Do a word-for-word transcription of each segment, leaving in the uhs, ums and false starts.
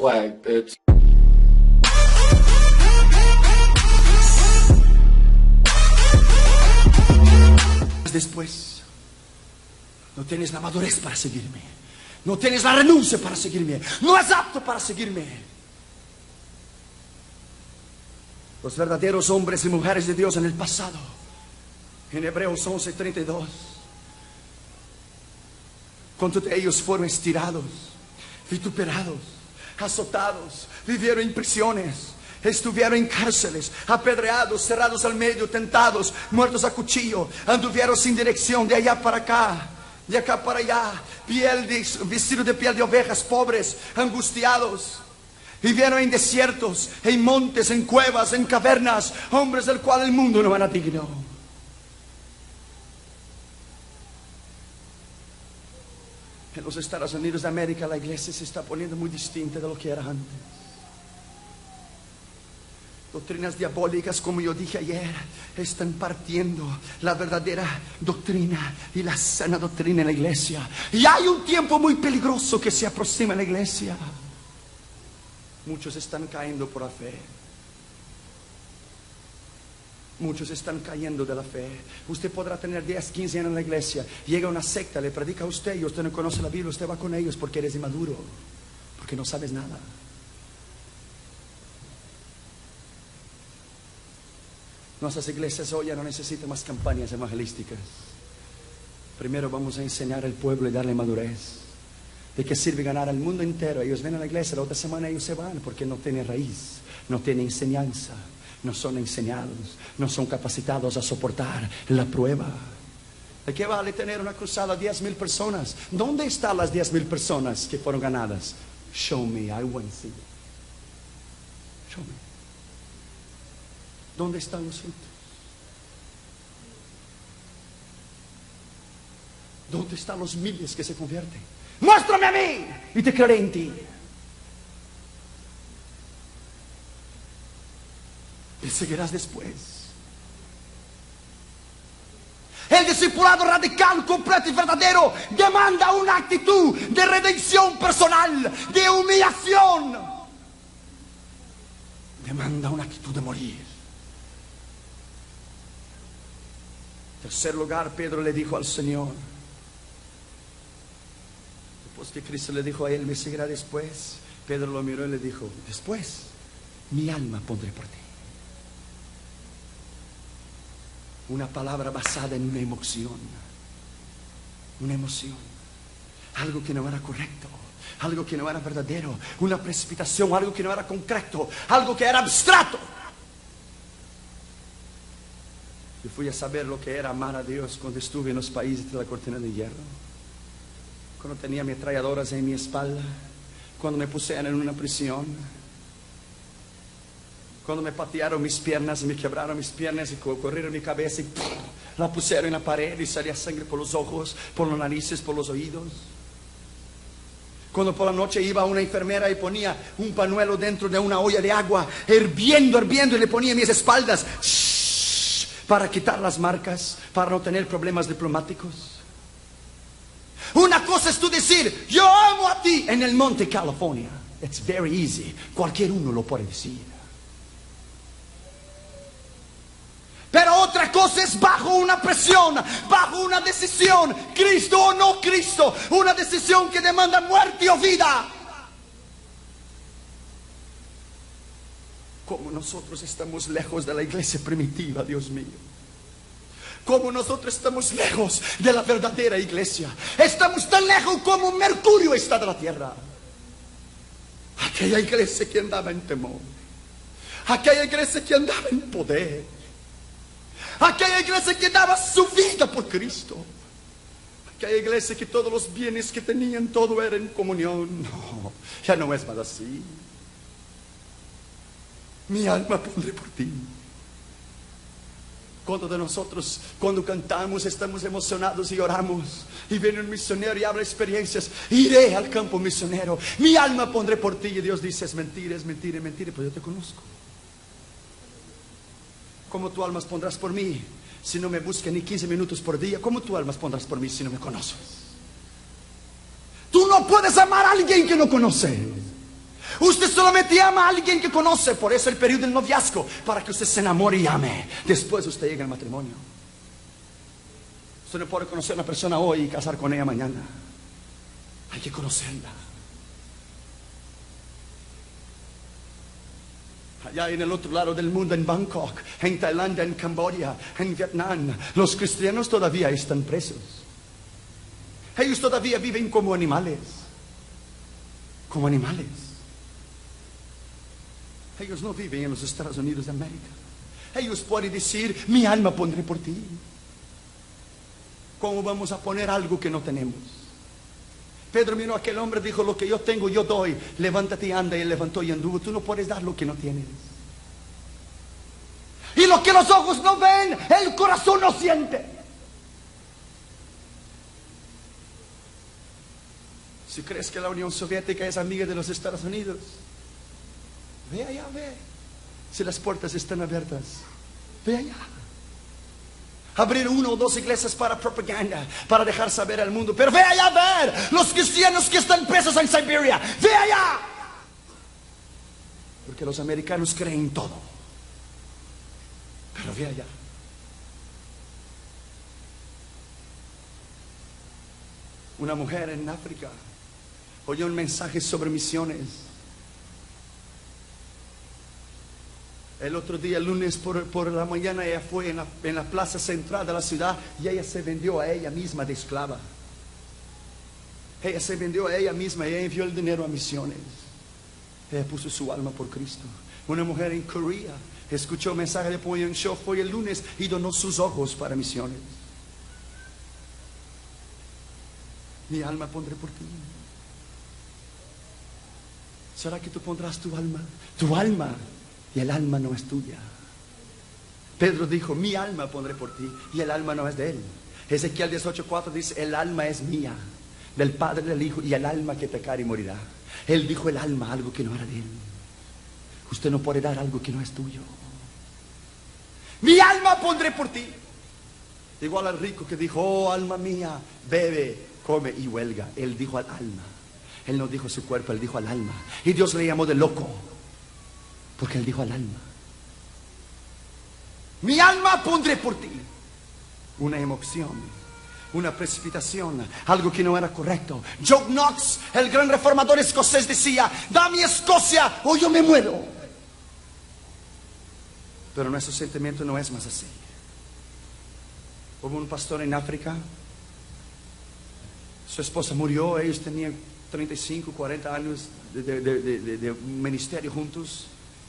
swag, bitch. Después, no tienes la madurez para seguirme, no tienes la renuncia para seguirme, no es apto para seguirme. Los verdaderos hombres y mujeres de Dios en el pasado, en Hebreos once treinta y dos, ¿cuántos de ellos fueron estirados, vituperados, azotados, vivieron en prisiones, estuvieron en cárceles, apedreados, cerrados al medio, tentados, muertos a cuchillo, anduvieron sin dirección de allá para acá, de acá para allá, piel de, vestido de piel de ovejas, pobres, angustiados? Vivieron en desiertos, en montes, en cuevas, en cavernas, hombres del cual el mundo no era digno. En los Estados Unidos de América la iglesia se está poniendo muy distinta de lo que era antes. Doctrinas diabólicas, como yo dije ayer, están partiendo la verdadera doctrina y la sana doctrina en la iglesia. Y hay un tiempo muy peligroso que se aproxima en la iglesia. Muchos están cayendo por la fe. Muchos están cayendo de la fe. Usted podrá tener diez, quince años en la iglesia. Llega una secta, le predica a usted y usted no conoce la Biblia. Usted va con ellos porque eres inmaduro, porque no sabes nada. Nuestras iglesias hoy ya no necesitan más campañas evangelísticas. Primero vamos a enseñar al pueblo y darle madurez. ¿De qué sirve ganar al mundo entero? Ellos ven a la iglesia, la otra semana ellos se van porque no tienen raíz, no tienen enseñanza, no son enseñados, no son capacitados a soportar la prueba. ¿De qué vale tener una cruzada de diez mil personas? ¿Dónde están las diez mil personas que fueron ganadas? Show me, I want to see. Show me. ¿Dónde están los frutos? ¿Dónde están los miles que se convierten? Muéstrame a mí y te creeré en ti. Me seguirás después. El discipulado radical, completo y verdadero demanda una actitud de redención personal, de humillación. Demanda una actitud de morir. En tercer lugar, Pedro le dijo al Señor, después que Cristo le dijo a él, me seguirá después, Pedro lo miró y le dijo, después mi alma pondré por ti. Una palabra basada en una emoción, una emoción, algo que no era correcto, algo que no era verdadero, una precipitación, algo que no era concreto, algo que era abstracto. Yo fui a saber lo que era amar a Dios cuando estuve en los países de la cortina de hierro, cuando tenía ametralladoras en mi espalda, cuando me pusieron en una prisión, cuando me patearon mis piernas y me quebraron mis piernas y corrieron mi cabeza y ¡pum!, la pusieron en la pared y salía sangre por los ojos, por las narices, por los oídos. Cuando por la noche iba una enfermera y ponía un pañuelo dentro de una olla de agua, hirviendo, hirviendo, y le ponía en mis espaldas shh, para quitar las marcas, para no tener problemas diplomáticos. Una cosa es tú decir, yo amo a ti en el monte California. It's very easy. Cualquier uno lo puede decir. Pero otra cosa es bajo una presión, bajo una decisión, Cristo o no Cristo, una decisión que demanda muerte o vida. Como nosotros estamos lejos de la iglesia primitiva, Dios mío. Como nosotros estamos lejos de la verdadera iglesia. Estamos tan lejos como Mercurio está de la tierra. Aquella iglesia que andaba en temor, aquella iglesia que andaba en poder, aquella iglesia que daba su vida por Cristo, aquella iglesia que todos los bienes que tenían, todo era en comunión. No, ya no es más así. Mi alma pondré por ti. Cuando de nosotros, cuando cantamos, estamos emocionados y oramos, y viene un misionero y habla experiencias, iré al campo misionero, mi alma pondré por ti, y Dios dice, es mentira, es mentira, es mentira, pero yo te conozco. ¿Cómo tu almas pondrás por mí si no me buscas ni quince minutos por día? ¿Cómo tu almas pondrás por mí si no me conoces? Tú no puedes amar a alguien que no conoce. Usted solamente ama a alguien que conoce. Por eso el periodo del noviazgo, para que usted se enamore y ame. Después usted llega al matrimonio. Usted no puede conocer a una persona hoy y casar con ella mañana. Hay que conocerla. Allá en el otro lado del mundo, en Bangkok, en Tailandia, en Camboya, en Vietnam, los cristianos todavía están presos. Ellos todavía viven como animales. Como animales. Ellos no viven en los Estados Unidos de América. Ellos pueden decir, mi alma pondré por ti. ¿Cómo vamos a poner algo que no tenemos? Pedro miró a aquel hombre y dijo, lo que yo tengo yo doy. Levántate y anda. Y él levantó y anduvo. Tú no puedes dar lo que no tienes. Y lo que los ojos no ven, el corazón no siente. Si crees que la Unión Soviética es amiga de los Estados Unidos, ve allá, ve. Si las puertas están abiertas, ve allá. Abrir una o dos iglesias para propaganda, para dejar saber al mundo. Pero ve allá a ver los cristianos que están presos en Siberia. Ve allá. Porque los americanos creen todo. Pero ve allá. Una mujer en África oyó un mensaje sobre misiones. El otro día, el lunes por, por la mañana, ella fue en la, en la plaza central de la ciudad y ella se vendió a ella misma de esclava. Ella se vendió a ella misma y ella envió el dinero a misiones. Ella puso su alma por Cristo. Una mujer en Corea escuchó el mensaje de Poyon Show, fue el lunes y donó sus ojos para misiones. Mi alma pondré por ti. ¿Será que tú pondrás tu alma? Tu alma. Y el alma no es tuya. Pedro dijo, mi alma pondré por ti. Y el alma no es de él. Ezequiel dieciocho cuatro dice, el alma es mía, del Padre, del Hijo, y el alma que pecare y morirá. Él dijo el alma, algo que no era de él. Usted no puede dar algo que no es tuyo. Mi alma pondré por ti. Igual al rico que dijo, oh alma mía, bebe, come y huelga. Él dijo al alma. Él no dijo su cuerpo, él dijo al alma. Y Dios le llamó de loco, porque él dijo al alma. Mi alma pondré por ti. Una emoción, una precipitación, algo que no era correcto. John Knox, el gran reformador escocés, decía, dame Escocia o yo me muero. Pero nuestro sentimiento no es más así. Hubo un pastor en África. Su esposa murió. Ellos tenían treinta y cinco, cuarenta años de, de, de, de, de ministerio juntos.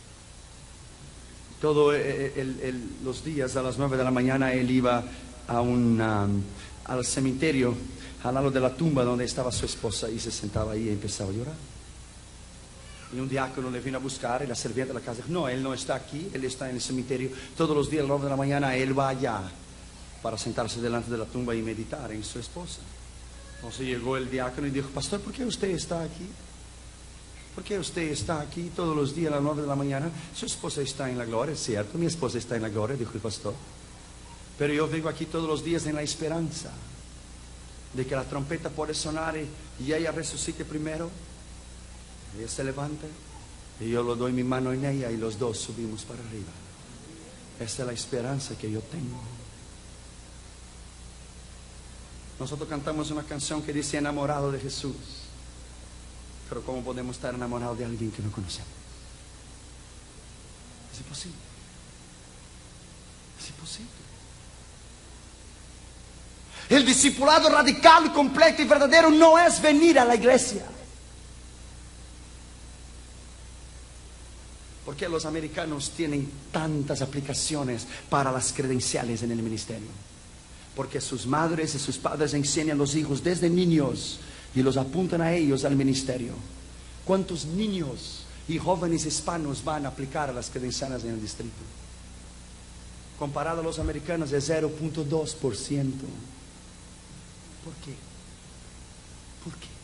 Todos los días a las nueve de la mañana él iba a un, um, al cementerio al lado de la tumba donde estaba su esposa y se sentaba ahí y empezaba a llorar. Y un diácono le vino a buscar y la sirvienta de la casa dijo, no, él no está aquí, él está en el cementerio. Todos los días a las nueve de la mañana él va allá para sentarse delante de la tumba y meditar en su esposa. Entonces llegó el diácono y dijo, pastor, ¿por qué usted está aquí? ¿Por qué usted está aquí todos los días a las nueve de la mañana? Su esposa está en la gloria, es cierto, mi esposa está en la gloria, dijo el pastor. Pero yo vengo aquí todos los días en la esperanza de que la trompeta puede sonar y, y ella resucite primero. Ella se levanta y yo le doy mi mano en ella y los dos subimos para arriba. Esa es la esperanza que yo tengo. Nosotros cantamos una canción que dice enamorado de Jesús. Pero ¿cómo podemos estar enamorados de alguien que no conocemos? Es imposible. Es imposible. El discipulado radical, completo y verdadero no es venir a la iglesia. ¿Por qué los americanos tienen tantas aplicaciones para las credenciales en el ministerio? Porque sus madres y sus padres enseñan a los hijos desde niños y los apuntan a ellos al ministerio. ¿Cuántos niños y jóvenes hispanos van a aplicar a las credenciales en el distrito? Comparado a los americanos es cero punto dos por ciento. ¿Por qué? ¿Por qué?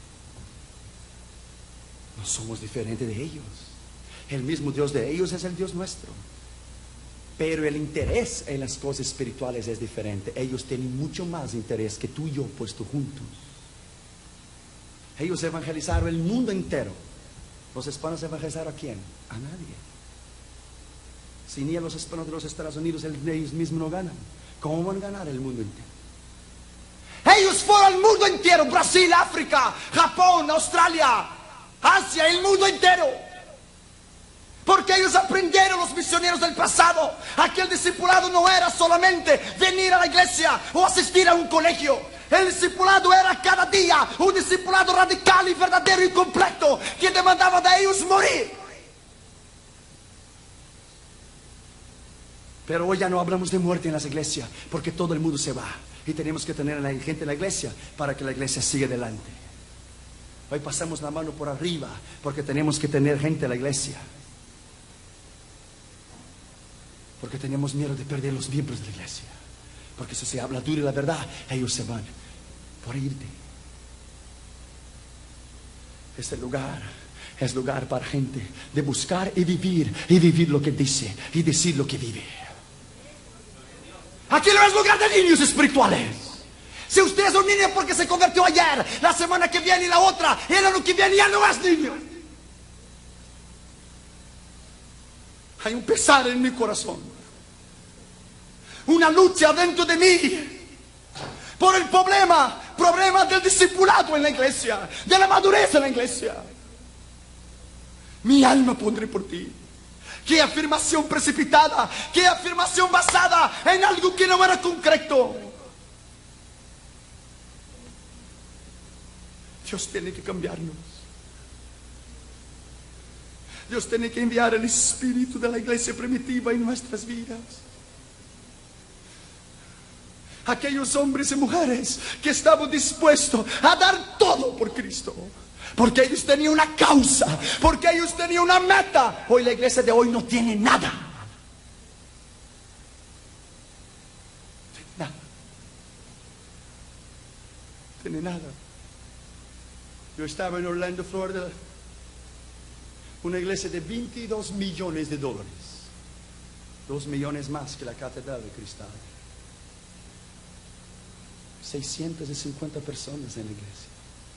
No somos diferentes de ellos. El mismo Dios de ellos es el Dios nuestro. Pero el interés en las cosas espirituales es diferente. Ellos tienen mucho más interés que tú y yo puesto juntos. Ellos evangelizaron el mundo entero ¿Los hispanos evangelizaron a quién? A nadie. Si ni a los hispanos de los Estados Unidos ellos mismos no ganan, ¿cómo van a ganar el mundo entero? Ellos fueron al mundo entero: Brasil, África, Japón, Australia, Asia, el mundo entero. Porque ellos aprendieron, los misioneros del pasado, aquel discipulado no era solamente venir a la iglesia o asistir a un colegio. El discipulado era cada día un discipulado radical y verdadero y completo, que demandaba de ellos morir. Pero hoy ya no hablamos de muerte en las iglesias, porque todo el mundo se va. Y tenemos que tener a la gente en la iglesia para que la iglesia siga adelante. Hoy pasamos la mano por arriba porque tenemos que tener gente en la iglesia. Porque tenemos miedo de perder los miembros de la iglesia. Porque si se habla duro y la verdad, ellos se van por irte. Este lugar es lugar para gente de buscar y vivir, y vivir lo que dice, y decir lo que vive. Aquí no es lugar de niños espirituales. Si usted es un niño porque se convirtió ayer, la semana que viene y la otra, y el año que viene ya no es niño. Hay un pesar en mi corazón, una lucha dentro de mí por el problema, problema del discipulado en la iglesia, de la madurez en la iglesia. Mi alma pondré por ti. Qué afirmación precipitada, qué afirmación basada en algo que no era concreto. Dios tiene que cambiarnos. Dios tiene que enviar el espíritu de la iglesia primitiva en nuestras vidas. Aquellos hombres y mujeres que estaban dispuestos a dar todo por Cristo, porque ellos tenían una causa, porque ellos tenían una meta. Hoy la iglesia de hoy no tiene nada. Nada. Tiene nada. Yo estaba en Orlando, Florida, una iglesia de veintidós millones de dólares, dos millones más que la Catedral de Cristal, seiscientas cincuenta personas en la iglesia.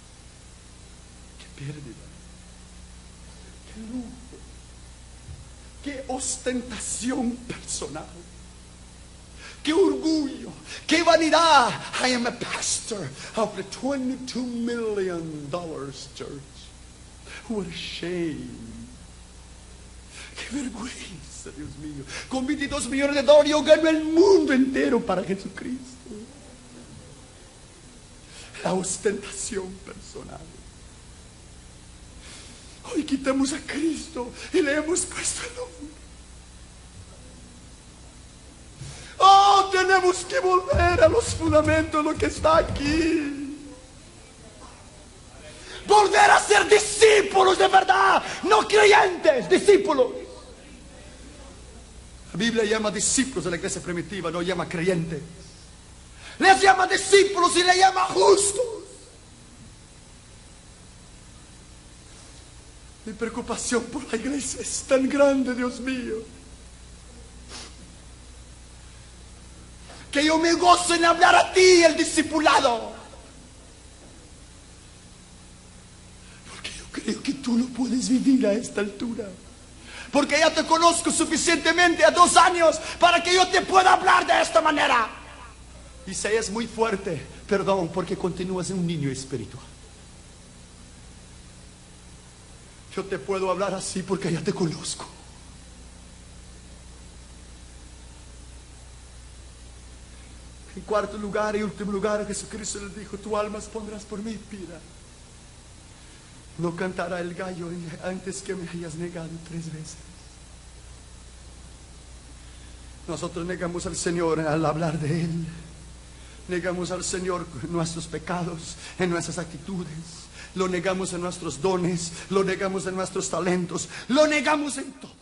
Qué pérdida, qué lujo, qué ostentación personal, qué orgullo, qué vanidad. I am a pastor of the twenty-two million dollars church. What a shame. Qué vergüenza, Dios mío. Con veintidós millones de dólares yo gano el mundo entero para Jesucristo. La ostentación personal. Hoy quitamos a Cristo y le hemos puesto el nombre. Oh, tenemos que volver a los fundamentos, lo que está aquí. Volver a ser discípulos de verdad, no creyentes, discípulos. La Biblia llama discípulos de la iglesia primitiva, no llama creyentes. Les llama discípulos y les llama justos. Mi preocupación por la iglesia es tan grande, Dios mío, que yo me gozo en hablar a ti, el discipulado. Porque yo creo que tú lo puedes vivir a esta altura. Porque ya te conozco suficientemente a dos años para que yo te pueda hablar de esta manera. Y si es muy fuerte, perdón, porque continúas un niño espiritual. Yo te puedo hablar así porque ya te conozco. En cuarto lugar y último lugar, Jesucristo le dijo: tu almas pondrás por mi vida. No cantará el gallo antes que me hayas negado tres veces. Nosotros negamos al Señor al hablar de Él. Negamos al Señor en nuestros pecados, en nuestras actitudes. Lo negamos en nuestros dones, lo negamos en nuestros talentos, lo negamos en todo.